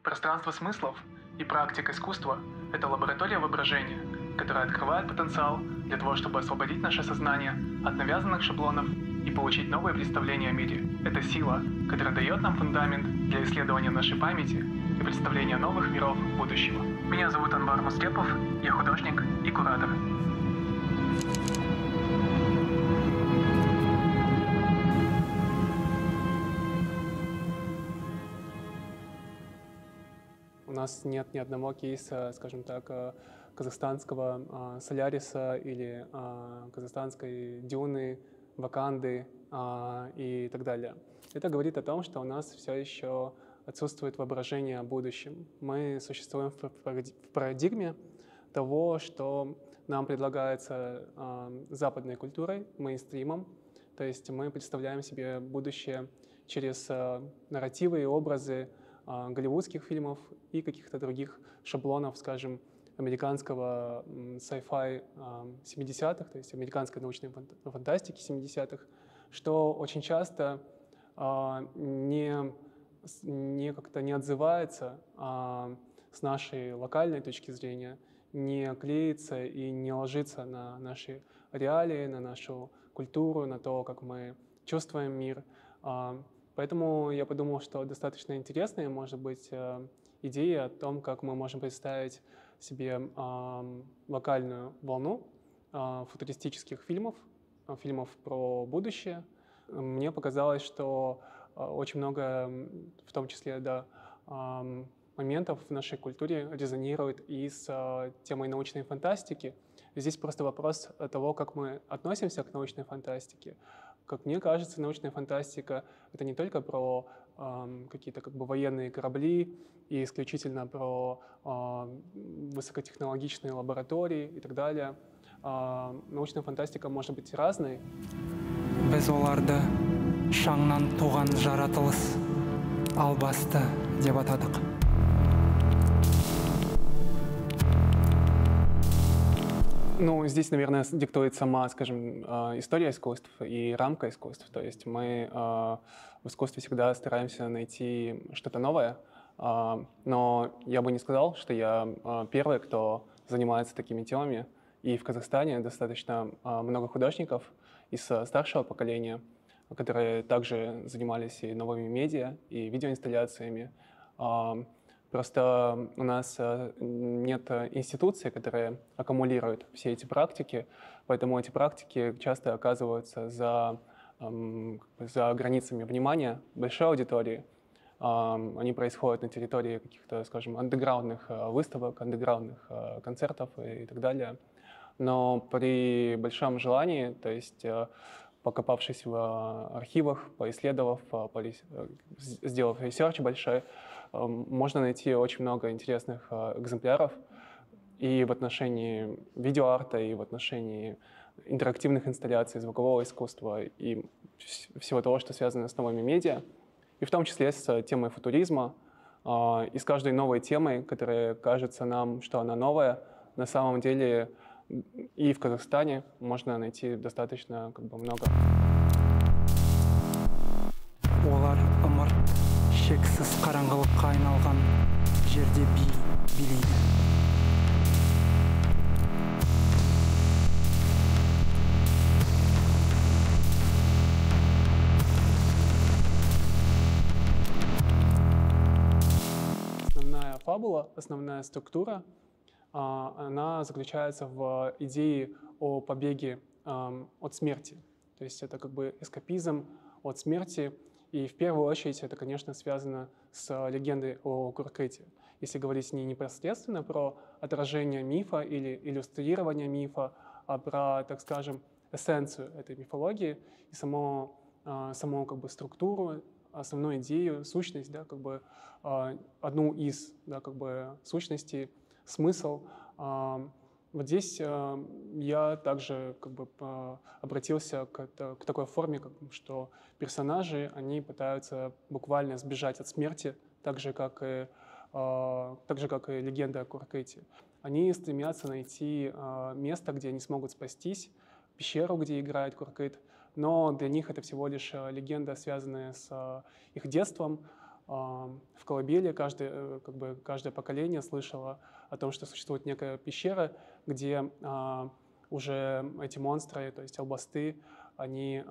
Пространство смыслов и практика искусства — это лаборатория воображения, которая открывает потенциал для того, чтобы освободить наше сознание от навязанных шаблонов и получить новые представления о мире. Это сила, которая дает нам фундамент для исследования нашей памяти и представления новых миров будущего. Меня зовут Анвар Мустепов, я художник и куратор. У нас нет ни одного кейса, скажем так, казахстанского Соляриса или казахстанской Дюны, Ваканды и так далее. Это говорит о том, что у нас все еще отсутствует воображение о будущем. Мы существуем в парадигме того, что нам предлагается западной культурой, мейнстримом. То есть мы представляем себе будущее через нарративы и образы голливудских фильмов и каких-то других шаблонов, скажем, американского sci-fi 70-х, то есть американской научной фантастики 70-х, что очень часто как-то не отзывается с нашей локальной точки зрения, не клеится и не ложится на наши реалии, на нашу культуру, на то, как мы чувствуем мир. Поэтому я подумал, что достаточно интересная может быть идея о том, как мы можем представить себе локальную волну футуристических фильмов про будущее. Мне показалось, что очень много, в том числе, моментов в нашей культуре резонирует и с темой научной фантастики. Здесь просто вопрос того, как мы относимся к научной фантастике. Как мне кажется, научная фантастика — это не только про какие-то военные корабли и исключительно про высокотехнологичные лаборатории и так далее. Научная фантастика может быть разной. Біз оларды шаңнан туған жаратылыс албасты деп атадық. Ну, здесь, наверное, диктует сама, скажем, история искусств и рамка искусств. То есть мы в искусстве всегда стараемся найти что-то новое, но я бы не сказал, что я первый, кто занимается такими темами. И в Казахстане достаточно много художников из старшего поколения, которые также занимались и новыми медиа, и видеоинсталляциями. Просто у нас нет институции, которые аккумулируют все эти практики, поэтому эти практики часто оказываются за границами внимания большой аудитории. Они происходят на территории каких-то, скажем, андеграундных выставок, андеграундных концертов и так далее. Но при большом желании, то есть покопавшись в архивах, поисследовав, сделав ресерч большой, можно найти очень много интересных экземпляров и в отношении видеоарта, и в отношении интерактивных инсталляций, звукового искусства и всего того, что связано с новыми медиа, и в том числе с темой футуризма. И с каждой новой темой, которая кажется нам, что она новая, на самом деле и в Казахстане можно найти достаточно много. Олар ымырт шексіз қараңғылыққа айналған жерде билейді. Основная фабула, основная структура, она заключается в идее о побеге от смерти. То есть это эскапизм от смерти. И в первую очередь это, конечно, связано с легендой о Куркыте. Если говорить не непосредственно про отражение мифа или иллюстрирование мифа, а про, так скажем, эссенцию этой мифологии и саму структуру, основную идею, сущность, одну из сущностей, смысл. Вот здесь я также обратился к такой форме, что персонажи, они пытаются буквально сбежать от смерти, так же, как и легенда о Куркыте. Они стремятся найти место, где они смогут спастись, пещеру, где играет Куркыт, но для них это всего лишь легенда, связанная с их детством, в колыбели каждое поколение слышало о том, что существует некая пещера, где уже эти монстры, то есть албасты, они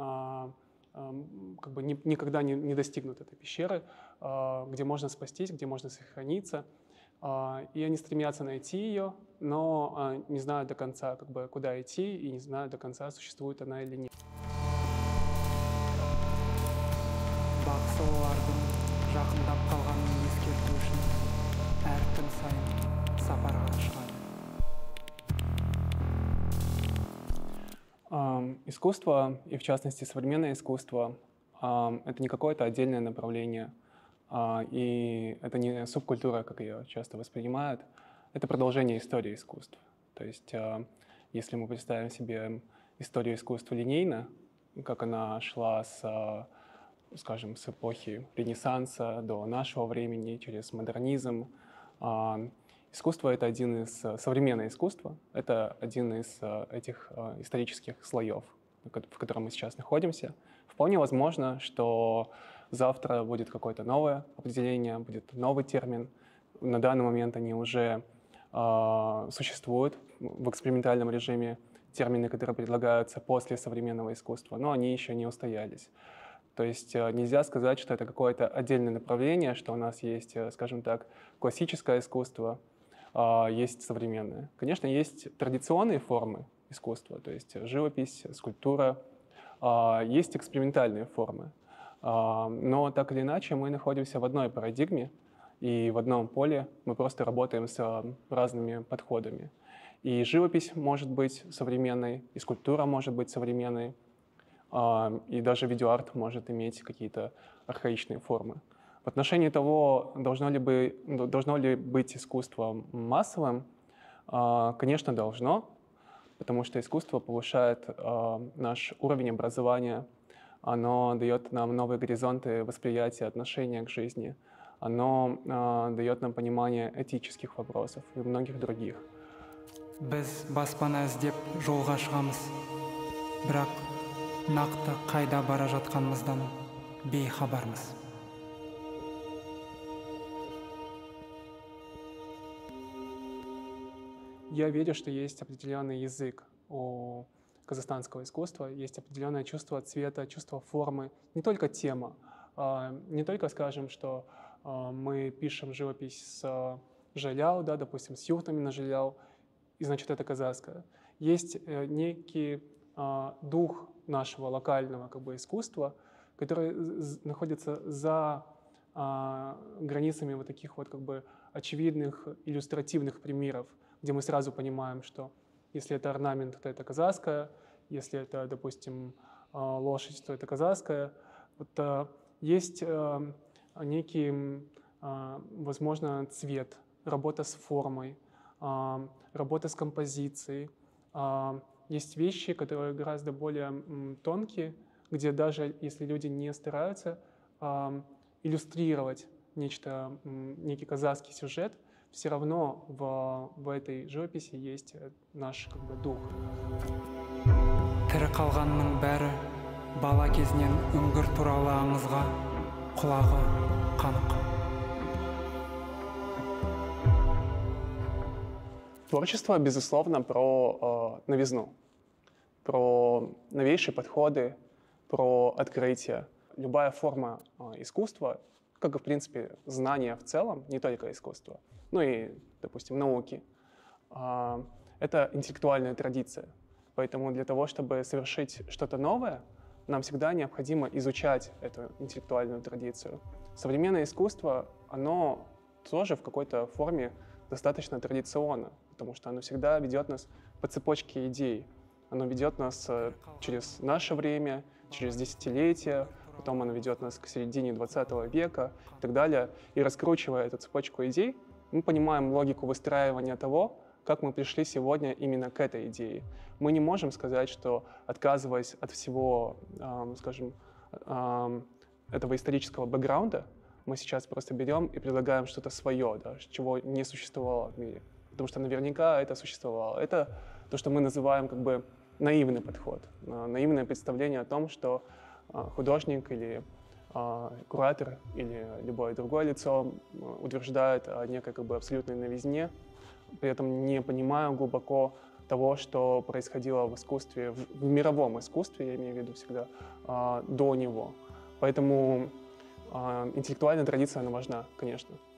никогда не достигнут этой пещеры, где можно спастись, где можно сохраниться. И они стремятся найти ее, но не знают до конца, куда идти, и не знают до конца, существует она или нет. Бақсы олардың жақындап қалғанын ескерту үшін әр түн сайын сапарға шығады. Искусство, и в частности современное искусство, это не какое-то отдельное направление, и это не субкультура, как ее часто воспринимают, это продолжение истории искусств. То есть если мы представим себе историю искусства линейно, как она шла скажем, с эпохи Ренессанса до нашего времени, через модернизм, искусство — это современное искусство, это один из этих исторических слоев, в котором мы сейчас находимся. Вполне возможно, что завтра будет какое-то новое определение, будет новый термин. На данный момент они уже существуют в экспериментальном режиме, термины, которые предлагаются после современного искусства, но они еще не устоялись. То есть нельзя сказать, что это какое-то отдельное направление, что у нас есть, скажем так, классическое искусство, есть современное. Конечно, есть традиционные формы искусства, то есть живопись, скульптура, есть экспериментальные формы. Но так или иначе мы находимся в одной парадигме и в одном поле, мы просто работаем с разными подходами. И живопись может быть современной, и скульптура может быть современной, и даже видеоарт может иметь какие-то архаичные формы. В отношении того, должно ли быть искусство массовым, конечно, должно, потому что искусство повышает наш уровень образования, оно дает нам новые горизонты восприятия, отношения к жизни, оно дает нам понимание этических вопросов и многих других. Біз баспана іздеп жолға шығамыз, бірақ нақты қайда бара жатқанымыздан бейхабармыз. Я верю, что есть определенный язык у казахстанского искусства, есть определенное чувство цвета, чувство формы, не только тема, не только, скажем, что мы пишем живопись с жаляу, да, допустим, с юртами на жаляу, и значит это казахское. Есть некий дух нашего локального искусства, который находится за границами вот таких вот очевидных иллюстративных примеров, где мы сразу понимаем, что если это орнамент, то это казахское, если это, допустим, лошадь, то это казахское. Вот, есть некий, возможно, цвет, работа с формой, работа с композицией. Есть вещи, которые гораздо более тонкие, где даже если люди не стараются иллюстрировать некий казахский сюжет, все равно в этой живописи есть наш дух. Тірі қалғанның бәрі бала кезінен үңгір туралы аңызға құлағы қанық. Творчество, безусловно, про новизну, про новейшие подходы, про открытие. Любая форма искусства, как и, в принципе, знания в целом, не только искусство, ну и, допустим, науки, это интеллектуальная традиция. Поэтому для того, чтобы совершить что-то новое, нам всегда необходимо изучать эту интеллектуальную традицию. Современное искусство, оно тоже в какой-то форме достаточно традиционно, потому что оно всегда ведет нас по цепочке идей. Оно ведет нас через наше время, через десятилетия, потом оно ведет нас к середине 20 века и так далее. И раскручивая эту цепочку идей, мы понимаем логику выстраивания того, как мы пришли сегодня именно к этой идее. Мы не можем сказать, что, отказываясь от всего, скажем, этого исторического бэкграунда, мы сейчас просто берем и предлагаем что-то свое, да, чего не существовало в мире. Потому что наверняка это существовало. Это то, что мы называем наивный подход, наивное представление о том, что художник или куратор или любое другое лицо утверждает о некой как бы абсолютной новизне, при этом не понимая глубоко того, что происходило в искусстве, в мировом искусстве, я имею в виду всегда, до него. Поэтому интеллектуальная традиция, она важна, конечно.